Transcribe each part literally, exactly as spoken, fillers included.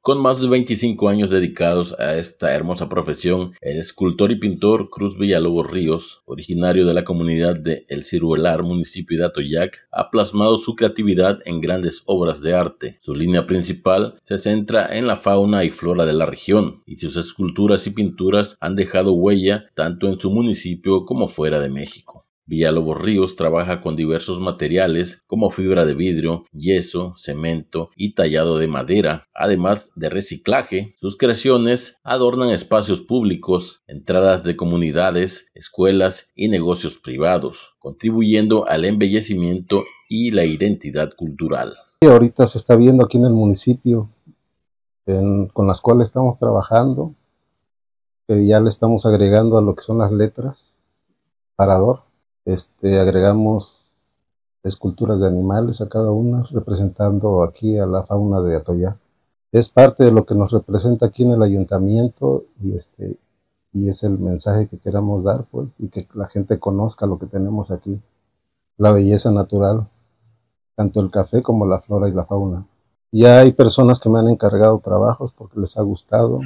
Con más de veinticinco años dedicados a esta hermosa profesión, el escultor y pintor Cruz Villalobos Ríos, originario de la comunidad de El Ciruelar, municipio de Atoyac, ha plasmado su creatividad en grandes obras de arte. Su línea principal se centra en la fauna y flora de la región, y sus esculturas y pinturas han dejado huella tanto en su municipio como fuera de México. Villalobos Ríos trabaja con diversos materiales como fibra de vidrio, yeso, cemento y tallado de madera, además de reciclaje. Sus creaciones adornan espacios públicos, entradas de comunidades, escuelas y negocios privados, contribuyendo al embellecimiento y la identidad cultural. Y ahorita se está viendo aquí en el municipio, en, con las cuales estamos trabajando, que ya le estamos agregando a lo que son las letras, parador. Este, agregamos esculturas de animales a cada una, representando aquí a la fauna de Atoyac. Es parte de lo que nos representa aquí en el ayuntamiento y, este, y es el mensaje que queramos dar, pues, y que la gente conozca lo que tenemos aquí, la belleza natural, tanto el café como la flora y la fauna. Ya hay personas que me han encargado trabajos porque les ha gustado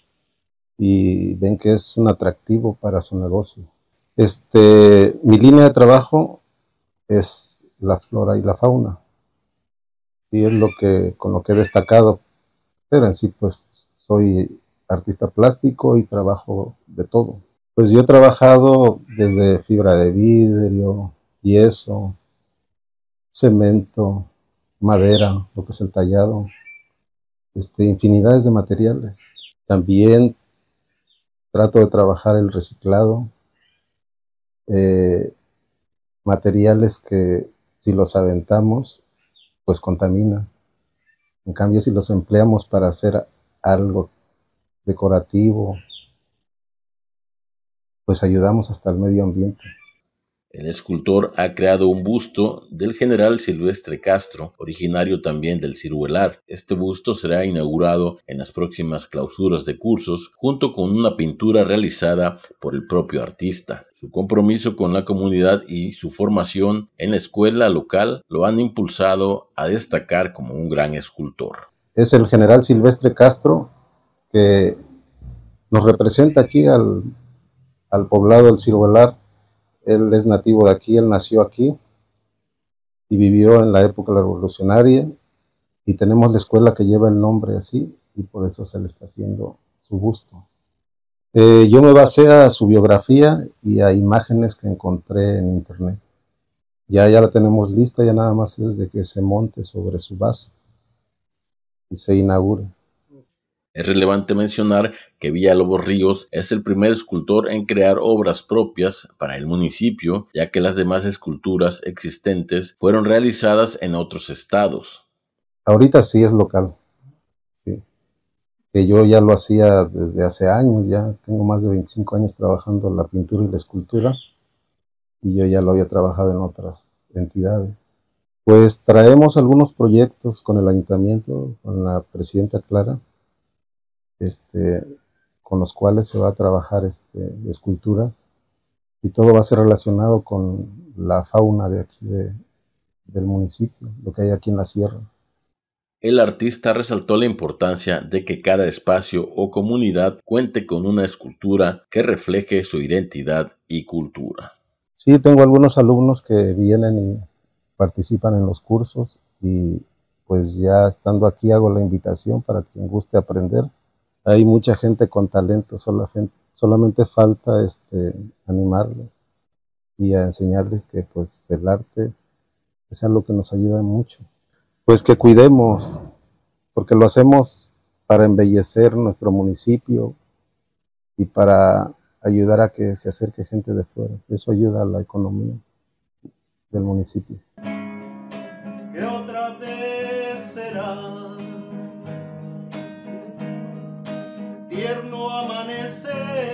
y ven que es un atractivo para su negocio. Este, mi línea de trabajo es la flora y la fauna, y es lo que, con lo que he destacado, pero en sí pues soy artista plástico y trabajo de todo. Pues yo he trabajado desde fibra de vidrio, yeso, cemento, madera, lo que es el tallado, este, infinidades de materiales. También trato de trabajar el reciclado, eh, materiales que si los aventamos, pues contamina. En cambio, si los empleamos para hacer algo decorativo, pues ayudamos hasta el medio ambiente. El escultor ha creado un busto del general Silvestre Castro, originario también del Ciruelar. Este busto será inaugurado en las próximas clausuras de cursos, junto con una pintura realizada por el propio artista. Su compromiso con la comunidad y su formación en la escuela local lo han impulsado a destacar como un gran escultor. Es el general Silvestre Castro que nos representa aquí al, al poblado del Ciruelar. Él es nativo de aquí, él nació aquí y vivió en la época revolucionaria, y tenemos la escuela que lleva el nombre así, y por eso se le está haciendo su busto. Eh, yo me basé a su biografía y a imágenes que encontré en internet. Ya, ya la tenemos lista, ya nada más es de que se monte sobre su base y se inaugure. Es relevante mencionar que Villalobos Ríos es el primer escultor en crear obras propias para el municipio, ya que las demás esculturas existentes fueron realizadas en otros estados. Ahorita sí es local, sí. Que yo ya lo hacía desde hace años, ya tengo más de veinticinco años trabajando la pintura y la escultura, y yo ya lo había trabajado en otras entidades. Pues traemos algunos proyectos con el ayuntamiento, con la presidenta Clara, Este, con los cuales se va a trabajar este, esculturas, y todo va a ser relacionado con la fauna de aquí de, del municipio, lo que hay aquí en la sierra. El artista resaltó la importancia de que cada espacio o comunidad cuente con una escultura que refleje su identidad y cultura. Sí, tengo algunos alumnos que vienen y participan en los cursos, y pues ya estando aquí hago la invitación para quien guste aprender. Hay mucha gente con talento, solamente falta este, animarlos y a enseñarles que pues el arte es algo que nos ayuda mucho. Pues que cuidemos, porque lo hacemos para embellecer nuestro municipio y para ayudar a que se acerque gente de fuera. Eso ayuda a la economía del municipio. Que otra vez será tierno amanecer,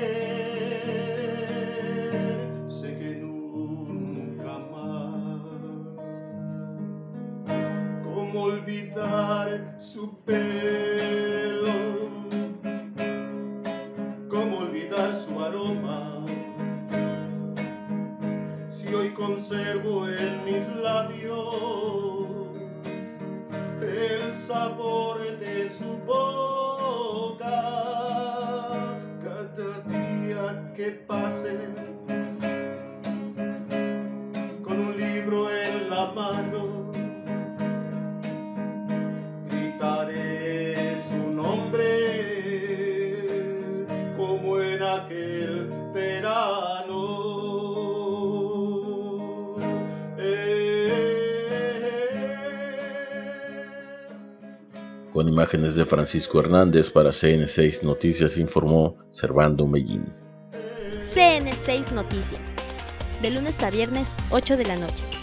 sé que nunca más. ¿Cómo olvidar su pelo? ¿Cómo olvidar su aroma? Si hoy conservo en mis labios el sabor de su voz. libro en la mano, gritaré su nombre como en aquel verano. Con imágenes de Francisco Hernández para C N seis Noticias informó Servando Mellín. C N seis Noticias, de lunes a viernes, ocho de la noche.